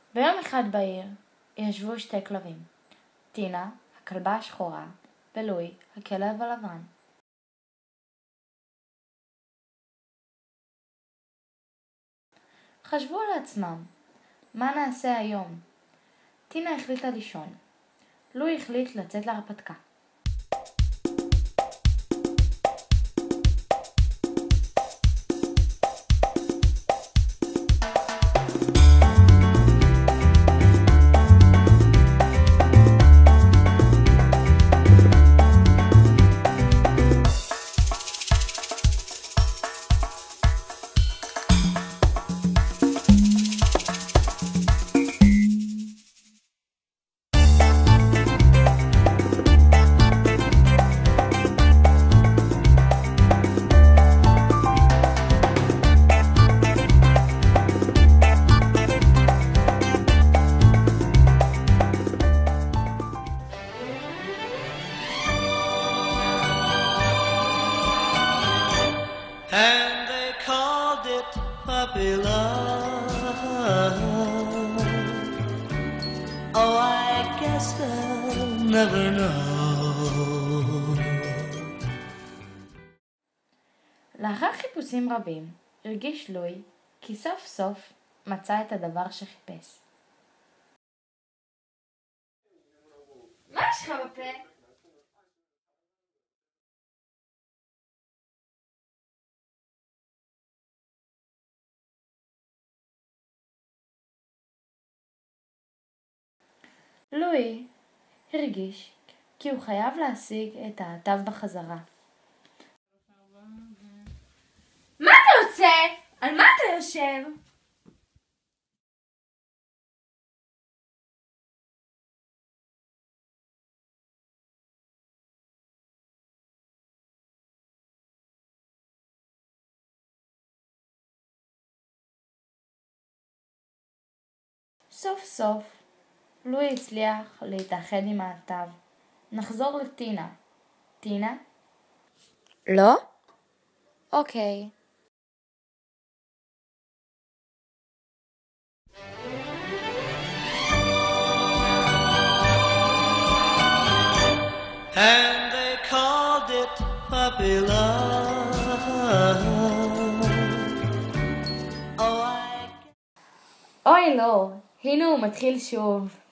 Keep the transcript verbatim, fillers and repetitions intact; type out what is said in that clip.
ביום אחד בעיר ישבו שתי כלבים, טינה, הכלבה השחורה, ולואי, הכלב הלבן. חשבו לעצמם, מה נעשה היום? טינה החליטה לישון. לואי החליט לצאת להרפתקה. And they called it puppy love. Oh, I guess they'll never know. לאחר חיפושים רבים, הרגיש לואי כי סוף סוף מצא את הדבר שחיפש. מה יש לך בפה? לואי הרגיש כי הוא חייב להשיג את העטב בחזרה. מה אתה רוצה? על מה אתה יושב? סוף סוף לואי הצליח להתאחד עם העטב. נחזור לטינה. טינה? לא? אוקיי. And they called it puppy love. Oh, I... אוי לא, הנה הוא מתחיל שוב.